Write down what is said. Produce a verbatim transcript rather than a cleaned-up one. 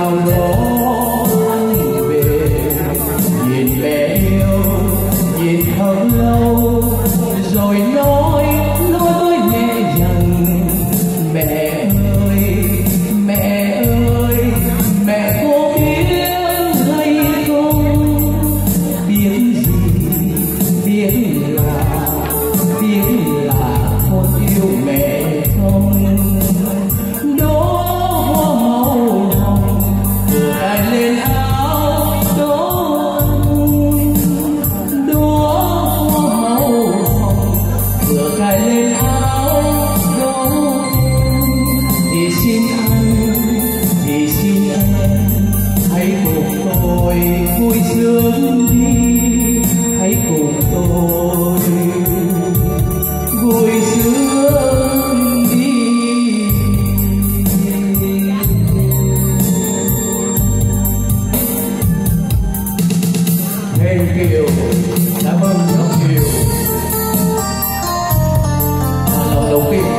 nào đó anh về nhìn mẹ yêu, nhìn thật lâu rồi nói nói với mẹ rằng mẹ ơi mẹ ơi mẹ có biết hay không, biết gì biết là biết là con yêu mẹ không. Đó hoa màu hồng cài lên áo đó anh, đó hoa màu hồng vừa cài lên áo đó thì xin anh thì xin anh hãy cùng tôi vui sướng đi, hãy cùng tôi vui sướng đi. Hên Kiều cảm ơn rất nhiều. Lần đầu tiên